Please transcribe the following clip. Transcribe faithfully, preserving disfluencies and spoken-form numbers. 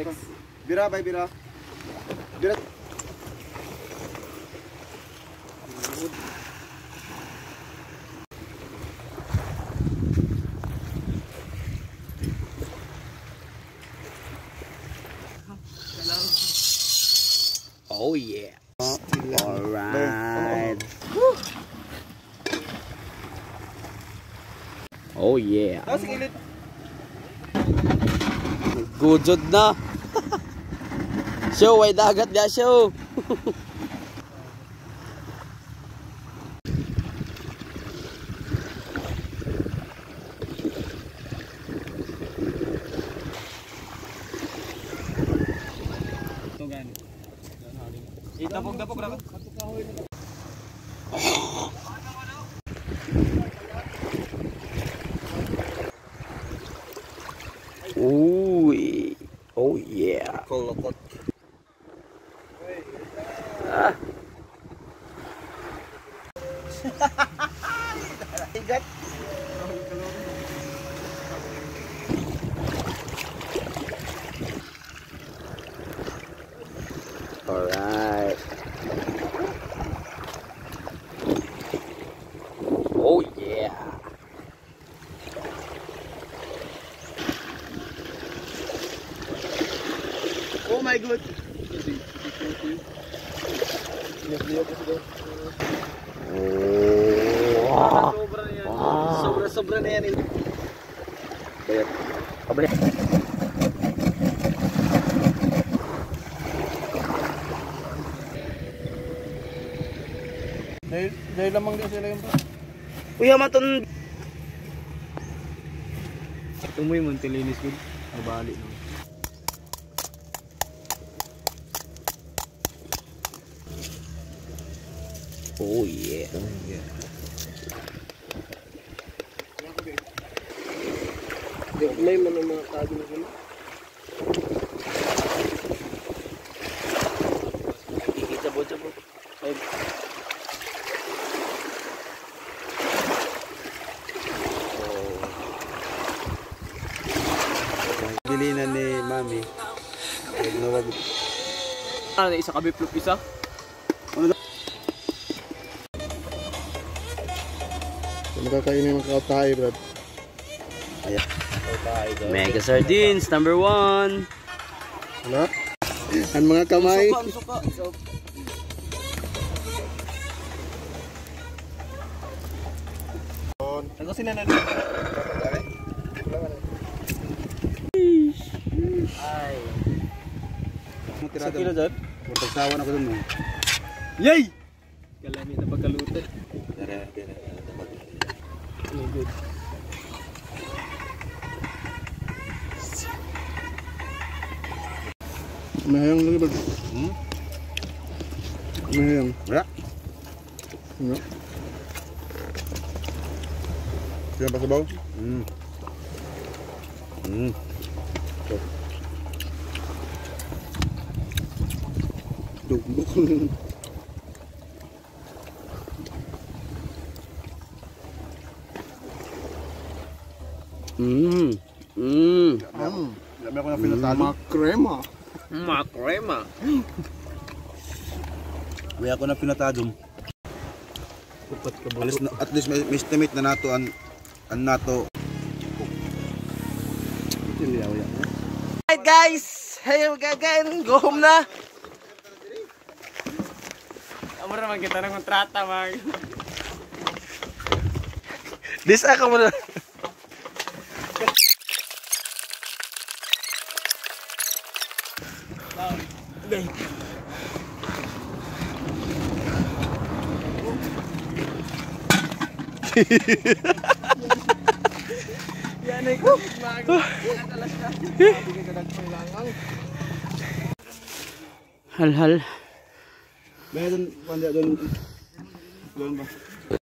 Next. Bira, bay, bira. Bira. Oh yeah. Alright. Oh yeah. Good job na. Show, ay dagat dia show. Dapog-dapog ra. Ooh, oh yeah. Kolokot. Ah. Igat. Alright. Oh yeah. Oh my god. Oh. Sobra-sobra na yan. Bayat. Kabalik. Dahil, dahil lamang din sila yung pa. Uy, amaton. Tumoy mo, tilinis ko. Nabali naman. Oh yeah. Oh yeah. May man ang mga tago na sila. Ikitsabot-sabot. Ay. Bilinan ni Mami. Nawag. Ah, isa ka biplop isa? Nakakainin ng kautay, Brad. Ayan. Mega sardines, number one. Wala? Ang mga kamay. Ang suka, ang suka. Ano kasi nanalo? Ay. Sa kilo dyan? Pagsawan ako dun mo. Yay! Kalami na pagkalutin. Dara, dara. Good. Mahayang lagi ba? Hmm? Mahayang. Wala. Ano? Siya pa sabaw? Hmm. Hmm. Dugbok. Mmm. Mmm. Dami ako na pinatalo. Makrema. Makrema. May ako na pinatadom. Upat ka ba? At least may estimate na nato ang ang nato. Alright guys, hey again, go home na. Amo naman kita ng kontrata, mag. This ako mo na. Okay. Yan ay ko. Hal hal. Meron panda doon. Doon ba?